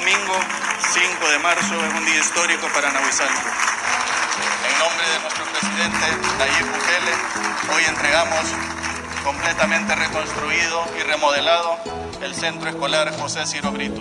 domingo 5 de marzo es un día histórico para Nahuizalco. En nombre de nuestro presidente Nayib Bukele, hoy entregamos completamente reconstruido y remodelado el Centro Escolar José Ciro Brito.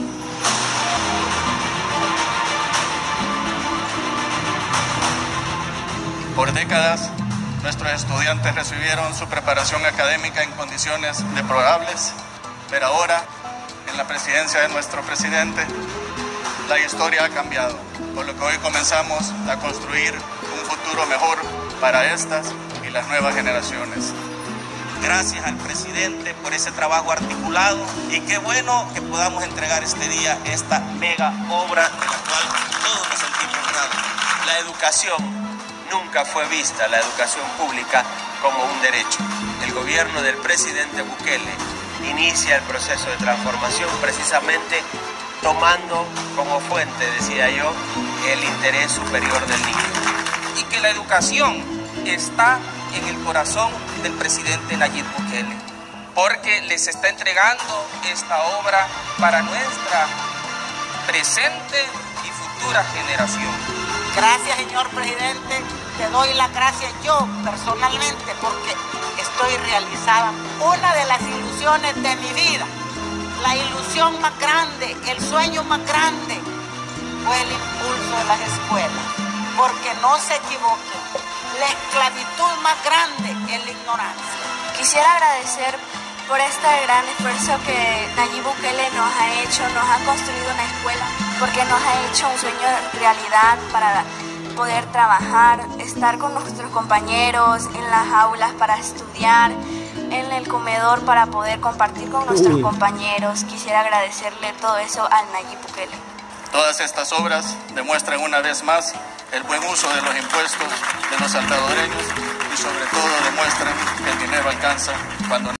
Por décadas, nuestros estudiantes recibieron su preparación académica en condiciones deplorables, pero ahora, en la presidencia de nuestro presidente, la historia ha cambiado, por lo que hoy comenzamos a construir un futuro mejor para estas y las nuevas generaciones. Gracias al presidente por ese trabajo articulado y qué bueno que podamos entregar este día esta mega obra de la cual todos nos sentimos honrados. La educación nunca fue vista, la educación pública, como un derecho. El gobierno del presidente Bukele inicia el proceso de transformación precisamente tomando como fuente, decía yo, el interés superior del niño. Y que la educación está en el corazón del presidente Nayib Bukele, porque les está entregando esta obra para nuestra presente y futura generación. Gracias, señor presidente. Te doy las gracias yo personalmente porque estoy realizada. Una de las ilusiones de mi vida, la ilusión más grande, el sueño más grande fue el impulso de las escuelas. Porque no se equivoquen, la esclavitud más grande es la ignorancia. Quisiera agradecer por este gran esfuerzo que Nayib Bukele nos ha hecho, nos ha construido una escuela, porque nos ha hecho un sueño realidad para poder trabajar, estar con nuestros compañeros en las aulas para estudiar, en el comedor para poder compartir con nuestros compañeros. Quisiera agradecerle todo eso al Nayib Bukele. Todas estas obras demuestran una vez más el buen uso de los impuestos de los salvadoreños y sobre todo demuestran que el dinero alcanza cuando